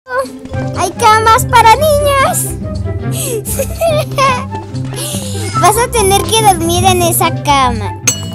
Hay camas para niñas. Vas a tener que dormir en esa cama.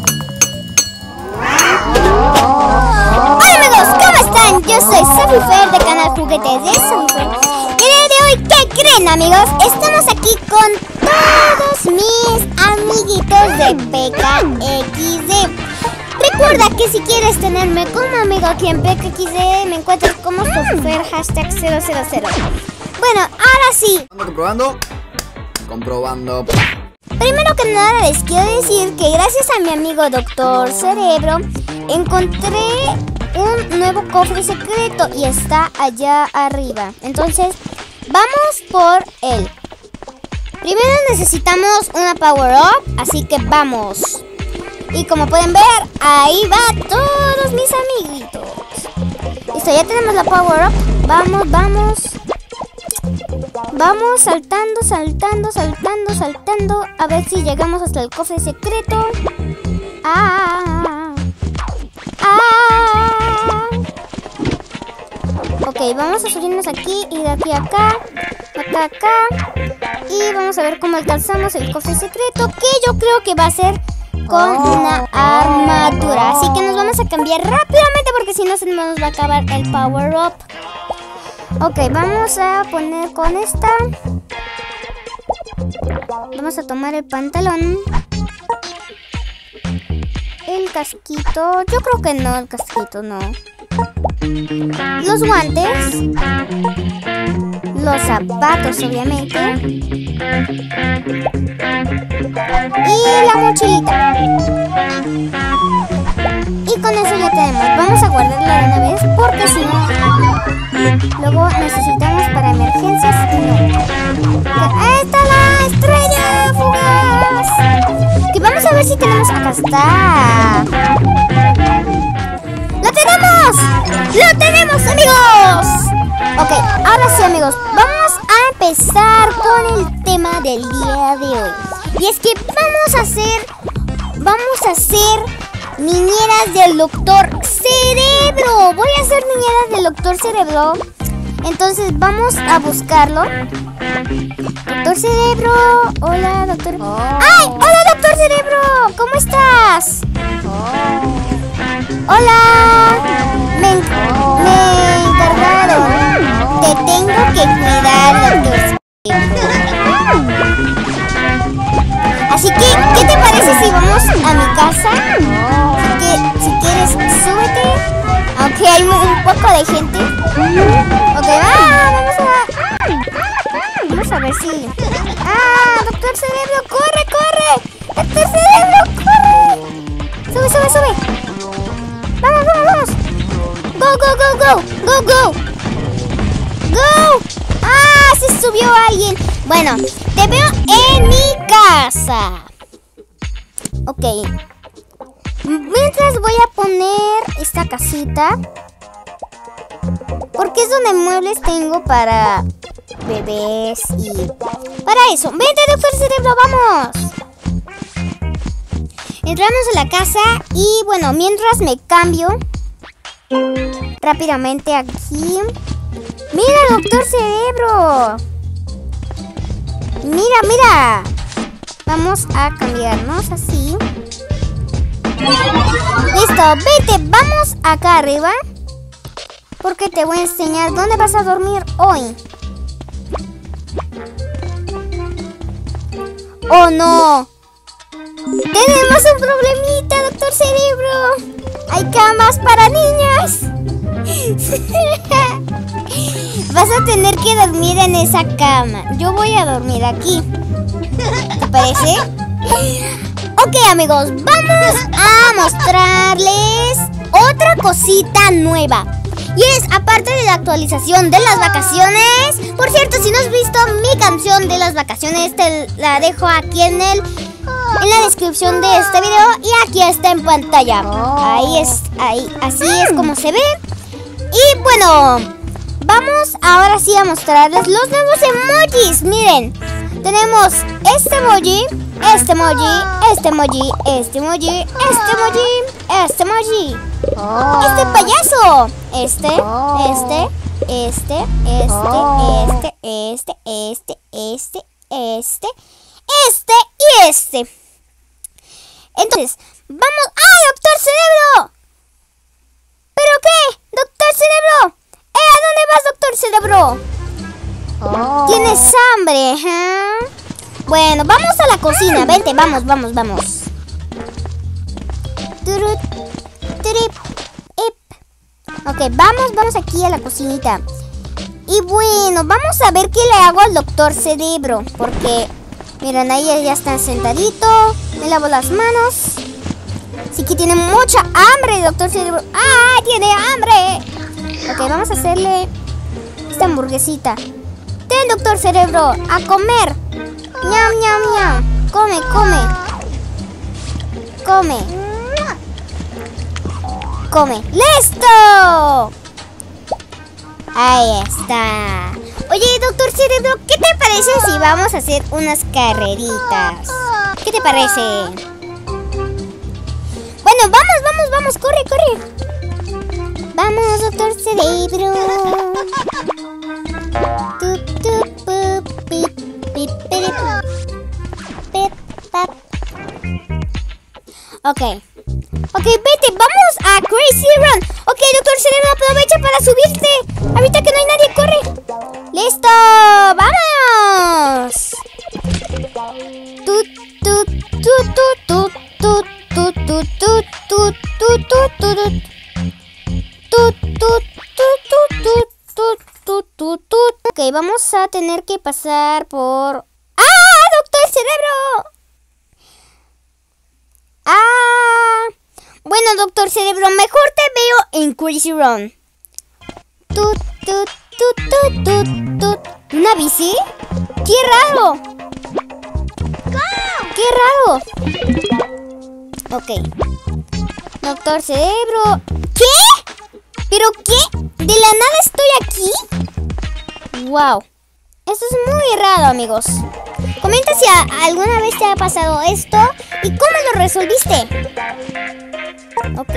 Hola amigos, ¿cómo están? Yo soy Sofifer de canal Juguetes de Sofifer. Y el día de hoy, ¿qué creen amigos? Estamos aquí con todos mis amiguitos de PKXD. Recuerda que si quieres tenerme como amigo aquí en PKXD, me encuentras como Sofifer #000. Bueno, ahora sí. Comprobando. Primero que nada les quiero decir que gracias a mi amigo Doctor Cerebro encontré un nuevo cofre secreto y está allá arriba. Entonces vamos por él. Primero necesitamos una power up, así que vamos. Y como pueden ver, ahí va todos mis amiguitos. Listo, ya tenemos la power up. Vamos, vamos. Vamos saltando, saltando, saltando, saltando. A ver si llegamos hasta el cofre secreto. Ok, vamos a subirnos aquí y de aquí a acá. Acá. Y vamos a ver cómo alcanzamos el cofre secreto, que yo creo que va a ser con una armadura. Así que nos vamos a cambiar rápidamente porque si no se nos va a acabar el power up. Ok, vamos a poner con esta. Vamos a tomar el pantalón. El casquito. Yo creo que no, el casquito no. Los guantes. Los zapatos, obviamente. Y la mochilita. Y con eso ya tenemos. Vamos a guardarla de una vez porque si no, luego necesitamos para emergencias y no. ¡Ahí está la estrella fugaz! Que vamos a ver si tenemos. Acá está. ¡Lo tenemos! ¡Lo tenemos, amigos! Ok, ahora sí, amigos, vamos a empezar con el tema del día de hoy. Y es que vamos a hacer niñeras del Doctor Cerebro. Voy a hacer niñeras del Doctor Cerebro. Entonces vamos a buscarlo. Doctor Cerebro. Hola, doctor. ¡Ay! ¡Hola, Doctor Cerebro! ¿Cómo estás? Hola. Me encargaron. Te tengo que cuidar, Doctor Cerebro. Así que, ¿qué te parece si vamos a mi casa? Si quieres, súbete. Aunque hay un poco de gente. Ok, vamos a ver si. Doctor Cerebro, corre, corre. Doctor Cerebro, corre. Sube. Vamos. Go. Se subió alguien. Bueno, te veo en mi casa. Ok. Mientras voy a poner esta casita, porque es donde muebles tengo para bebés y para eso. Vente, Doctor Cerebro, vamos. Entramos a la casa y bueno, mientras me cambio rápidamente aquí. Mira, Doctor Cerebro. Mira. Vamos a cambiarnos así. Listo, vete, vamos acá arriba. Porque te voy a enseñar dónde vas a dormir hoy. ¡Oh, no! ¡Tenemos un problemita, Doctor Cerebro! ¡Hay camas para niñas! Vas a tener que dormir en esa cama. Yo voy a dormir aquí. ¿Te parece? Ok, amigos, vamos a mostrarles otra cosita nueva. Y es, aparte de la actualización de las vacaciones. Por cierto, si no has visto mi canción de las vacaciones, te la dejo aquí en la descripción de este video. Y aquí está en pantalla. Así es como se ve. Y bueno, vamos ahora sí a mostrarles los nuevos emojis. Miren, tenemos este emoji, este emoji, este emoji, este emoji, este emoji, este emoji, este payaso, este este y este. Entonces, vamos... ¡Ay, doctor Cerebro! ¿Pero qué? ¡Doctor Cerebro! ¿A dónde vas, doctor Cerebro? ¿Tienes hambre? Bueno, vamos a la cocina. Vente, vamos. Ok, vamos aquí a la cocinita. Y bueno, vamos a ver qué le hago al doctor Cerebro. Porque, miren, ahí ya está sentadito. Me lavo las manos. Sí que tiene mucha hambre el doctor Cerebro. ¡Ah, tiene hambre! Ok, vamos a hacerle esta hamburguesita. Ten, doctor Cerebro, a comer. ¡Ñam, ñam, ñam! Come. ¡Listo! Ahí está. Oye, doctor Cerebro, ¿qué te parece si vamos a hacer unas carreritas? ¿Qué te parece? Bueno, vamos, corre. Vamos, doctor Cerebro. Ok, vete, vamos a Crazy Run. Ok, doctor Cerebro, aprovecha para subirte. Ahorita que no hay nadie, corre. ¡Listo! ¡Vamos! Ok, vamos a tener que pasar por... ¡Ah, doctor Cerebro! Bueno, doctor Cerebro, mejor te veo en Crazy Run. ¿Una bici? ¡Qué raro! Ok. Doctor Cerebro... ¿Qué? ¿Pero qué? ¿De la nada estoy aquí? ¡Wow! Esto es muy raro, amigos. Comenta si alguna vez te ha pasado esto y cómo lo resolviste. Ok.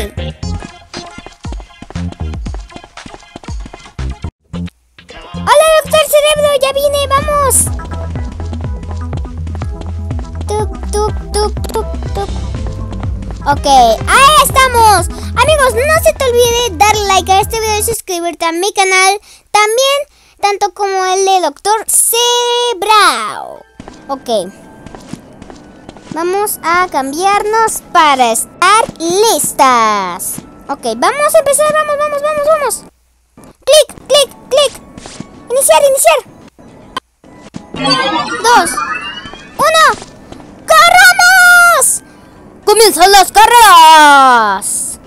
¡Hola, doctor Cerebro! ¡Ya vine! ¡Vamos! Ok, ahí estamos. Amigos, no se te olvide darle like a este video y suscribirte a mi canal. También, tanto como el de doctor Cerebro. Ok. Vamos a cambiarnos para estar listas. Ok, vamos a empezar. Vamos. Clic. Iniciar. 2, 1. ¡Corramos! ¡Comienzan las carreras!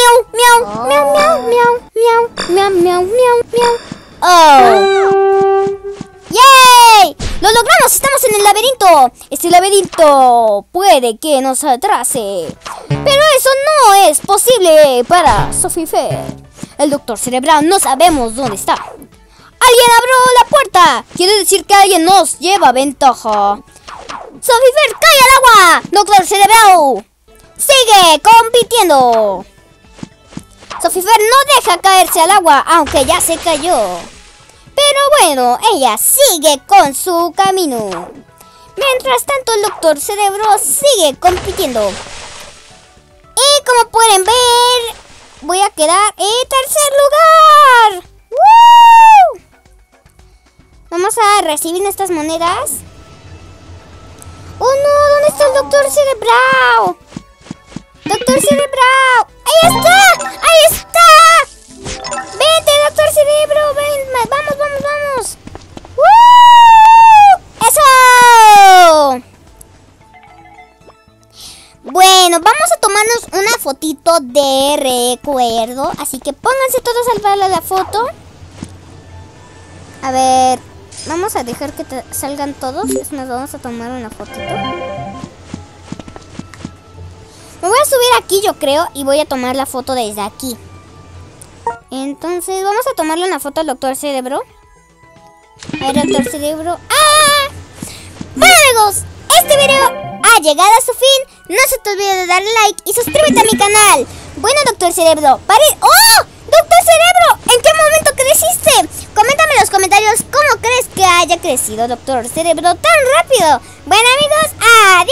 Miau. ¡Oh! ¡Yay! ¡Lo logramos! ¡Estamos en el laberinto! Este laberinto puede que nos atrase. Pero eso no es posible para Sophie Fair. El doctor Cerebral no sabemos dónde está. ¡Alguien abrió la puerta! Quiere decir que alguien nos lleva ventaja. ¡Sophie Fair, cae al agua! ¡Doctor Cerebral! ¡Sigue compitiendo! Sophie Fair no deja caerse al agua, aunque ya se cayó. Pero bueno, ella sigue con su camino. Mientras tanto, el doctor Cerebro sigue compitiendo. Y como pueden ver, voy a quedar en tercer lugar. ¡Woo! Vamos a recibir estas monedas. ¡Oh no! ¿Dónde está el doctor Cerebro? ¡Doctor Cerebro! ¡Ahí está! ¡Vente, doctor Cerebro! ¡Ven! ¡Vamos! ¡Woo! ¡Eso! Bueno, vamos a tomarnos una fotito de recuerdo. Así que pónganse todos al palo de la foto. A ver, vamos a dejar que salgan todos. Es más, vamos a tomar una fotito. Me voy a subir aquí, yo creo, y voy a tomar la foto desde aquí. Entonces, vamos a tomarle una foto al doctor Cerebro. A ver, doctor Cerebro. ¡Ah! Bueno, amigos, este video ha llegado a su fin. No se te olvide de darle like y suscríbete a mi canal. Bueno, doctor Cerebro, ¡oh! Doctor Cerebro, ¿en qué momento creciste? Coméntame en los comentarios cómo crees que haya crecido Doctor Cerebro tan rápido. Bueno amigos, adiós.